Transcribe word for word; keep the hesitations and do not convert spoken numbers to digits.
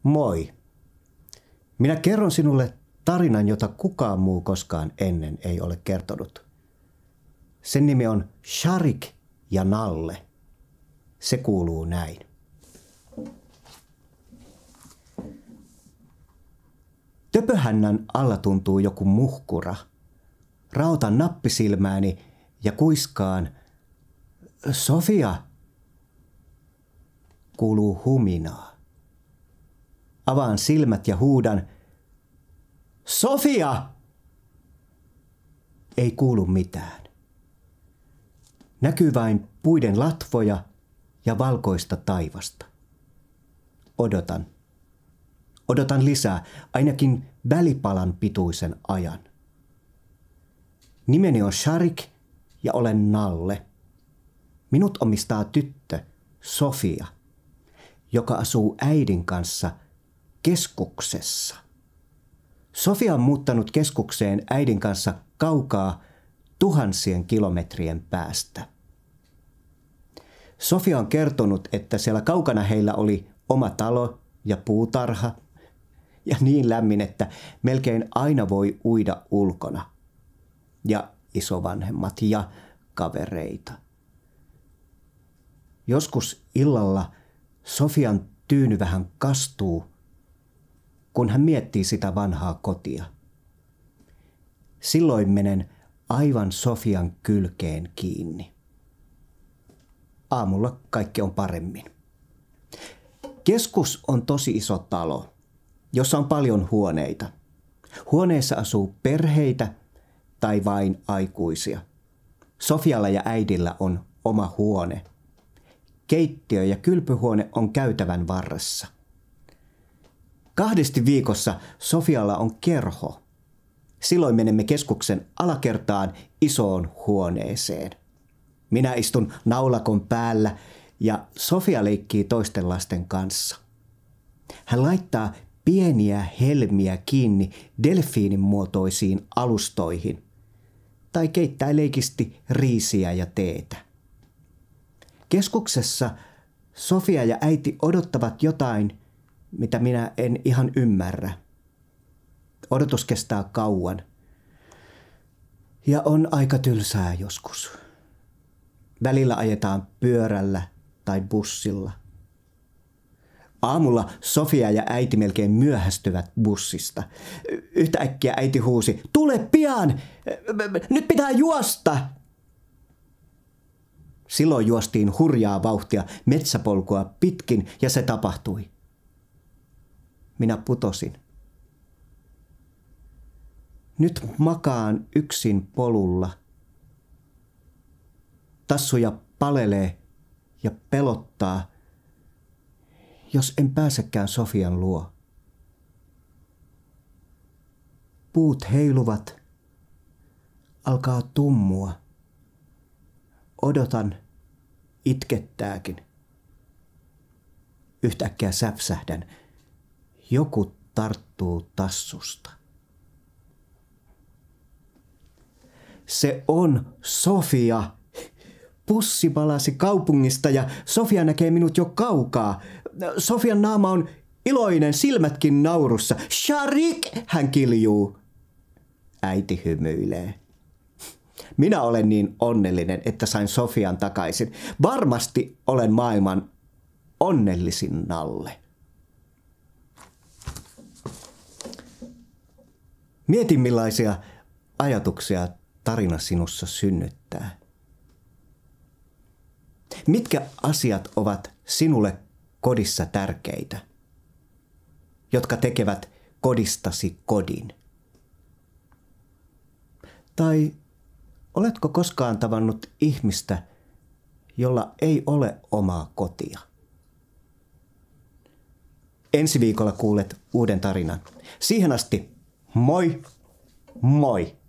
Moi. Minä kerron sinulle tarinan, jota kukaan muu koskaan ennen ei ole kertonut. Sen nimi on Sharik ja Nalle. Se kuuluu näin. Töpöhännän alla tuntuu joku muhkura. Rautan nappisilmääni ja kuiskaan, Sofia, kuuluu huminaa. Avaan silmät ja huudan, Sofia! Ei kuulu mitään. Näkyy vain puiden latvoja ja valkoista taivasta. Odotan. Odotan lisää, ainakin välipalan pituisen ajan. Nimeni on Sharik ja olen Nalle. Minut omistaa tyttö, Sofia, joka asuu äidin kanssa keskuksessa. Sofia on muuttanut keskukseen äidin kanssa kaukaa tuhansien kilometrien päästä. Sofia on kertonut, että siellä kaukana heillä oli oma talo ja puutarha ja niin lämmin, että melkein aina voi uida ulkona. Ja isovanhemmat ja kavereita. Joskus illalla Sofian tyyny vähän kastuu, kun hän miettii sitä vanhaa kotia. Silloin menen aivan Sofian kylkeen kiinni. Aamulla kaikki on paremmin. Keskus on tosi iso talo, jossa on paljon huoneita. Huoneissa asuu perheitä tai vain aikuisia. Sofialla ja äidillä on oma huone. Keittiö ja kylpyhuone on käytävän varressa. Kahdesti viikossa Sofialla on kerho. Silloin menemme keskuksen alakertaan isoon huoneeseen. Minä istun naulakon päällä ja Sofia leikkii toisten lasten kanssa. Hän laittaa pieniä helmiä kiinni delfiinin muotoisiin alustoihin tai keittää leikisti riisiä ja teetä. Keskuksessa Sofia ja äiti odottavat jotain, mitä minä en ihan ymmärrä. Odotus kestää kauan ja on aika tylsää joskus. Välillä ajetaan pyörällä tai bussilla. Aamulla Sofia ja äiti melkein myöhästyvät bussista. Yhtäkkiä äiti huusi, tule pian! Nyt pitää juosta! Silloin juostiin hurjaa vauhtia metsäpolkua pitkin ja se tapahtui. Minä putosin. Nyt makaan yksin polulla. Tassuja palelee ja pelottaa, jos en pääsekään Sofian luo. Puut heiluvat, alkaa tummua. Odotan, itkettääkin. Yhtäkkiä säpsähdän. Joku tarttuu tassusta. Se on Sofia. Pussi palasi kaupungista ja Sofia näkee minut jo kaukaa. Sofian naama on iloinen, silmätkin naurussa. Sharik, hän kiljuu. Äiti hymyilee. Minä olen niin onnellinen, että sain Sofian takaisin. Varmasti olen maailman onnellisin Nalle. Mietin, millaisia ajatuksia tarina sinussa synnyttää. Mitkä asiat ovat sinulle kodissa tärkeitä, jotka tekevät kodistasi kodin? Tai oletko koskaan tavannut ihmistä, jolla ei ole omaa kotia? Ensi viikolla kuulet uuden tarinan. Siihen asti, moi, moi!